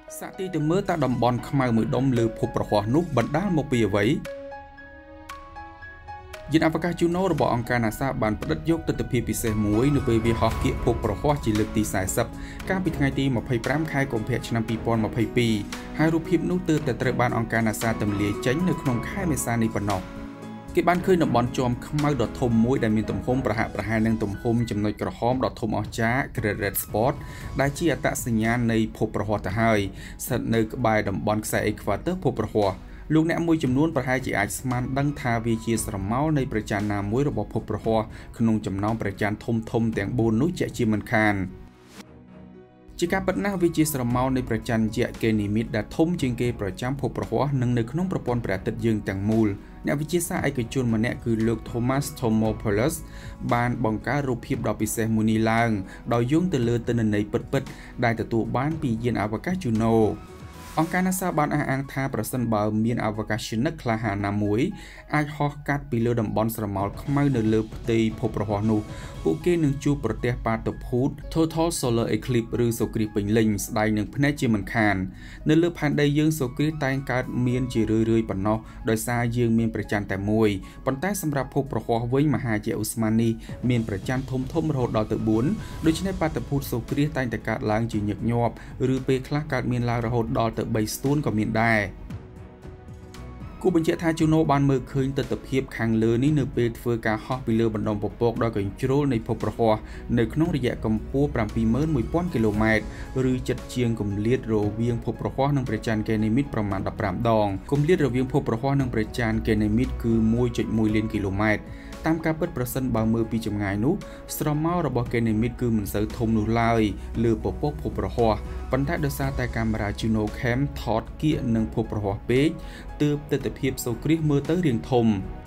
សាក់ទីទៅមើលតាតំបន់ខ្មៅមួយដុំលើភពប្រហោះនោះបណ្ដាលមកពីអ្វីយានអវកាស Juno របស់អង្គការ NASA បានផ្តិតយកទិដ្ឋភាពពិសេសមួយនៅពេលវាហោះគៀកភពប្រហោះជាលើកទី40កាលពីថ្ងៃទី25ខែកុម្ភៈឆ្នាំ2022ហើយរូបភាពនោះទើបតែត្រូវបានអង្គការ NASA ទម្លាយចេញនៅក្នុងខែមេសានេះប៉ុណ្ណោះគេបានឃើញតំបន់ជាំខ្មៅដ៏ធំមួយដែលមានទំហំប្រហាក់ប្រហែលនឹងទំហំចំណុចក្រហមដ៏ធំអស្ចារ្យ Great Red Spot ដែលជាអត្តសញ្ញាណនៃភពប្រហោះទៅហើយស្ថិតនៅក្បែរតំបន់ខ្សែអេក្វាទ័រភពប្រហោះលោកអ្នកមួយចំនួនប្រហែលជាអាចស្មានដឹងថាវាជាស្រមោលនៃព្រះច័ន្ទណាមួយរបស់ភពប្រហោះក្នុងចំណោមព្រះច័ន្ទធំទាំង4នោះជាក់ជាមិនខានជាការពិតណាស់វាជាស្រមោលនៃព្រះច័ន្ទយក្ស Ganymede ដែលធំជាងគេប្រចាំភពប្រហោះនិងនៅក្នុងប្រព័ន្ធព្រះអាទិត្យយើងទាំងមូលអ្នកវិទ្យាសាស្ត្រឯកជនម្នាក់គឺលោក Thomas Tomopoulos បានបង្កើតរូបភាពដ៏ពិសេសមួយនេះឡើងដោយយោងទៅលើទិន្នន័យពិតៗដែលទទួលបានពីយានអវកាស Junoអង្គការ NASA បានអះអាងថាប្រសិនបើមានអវកាសយានិកក្លាហានណាមួយអាចហោះកាត់ពីលើតំបន់ស្រមោលខ្មៅនៅលើផ្ទៃភពប្រហោះនោះពួកគេនឹងជួបប្រទះបាតុភូត Total Solar Eclipse ឬសូរ្យគ្រាសពេញលេញស្ដែងនឹងភ្នែកជាមិនខាននៅលើផែនដីយើងសូរ្យគ្រាសតែងកើតមានជារឿយៗប៉ុណ្ណោះដោយសារយើងមានព្រះច័ន្ទតែមួយប៉ុន្តែសម្រាប់ភពប្រហោះវិញមហាជាឧស្ម័ននេះមានព្រះច័ន្ទធំរហូតដល់ទៅ4ដូច្នេះបាតុភូតសូរ្យគ្រាសតែងតែកើតឡើងជាញឹកញាប់ឬពេលខ្លះកើតមានឡើងរហូតដល់ទៅ3ស្ទួនក៏មានដែរគូបញ្ជាក់ថា Juno បានមើលឃើញទិដ្ឋភាពខាងលើនេះនៅពេលធ្វើការហោះពីលើបណ្ដុំពពកដ៏កញ្ជ្រោលនៃភពប្រហោះនៅក្នុងរយៈកម្ពស់ 71000 គីឡូម៉ែត្រឬជិតជាងគម្លាតរវាងភពប្រហោះនិងព្រះច័ន្ទ Ganymede ប្រមាណ15ដងគម្លាតរវាងភពប្រហោះនិងព្រះច័ន្ទ Ganymede គឺ 1.1 លានគីឡូម៉ែត្រតាមការពិតប្រសិនបើមើលពីចម្ងាយនោះស្រមោលរបស់ Ganymede គឺមិនសូវធំនោះឡើយលើពពកភពប្រហោះប៉ុន្តែដោយសារតែកាមេរ៉ា Juno Cam ថតកៀកនឹងភពប្រហោះពេកទើបទិដ្ឋភាពសូរ្យគ្រាសមើលទៅរាងធំ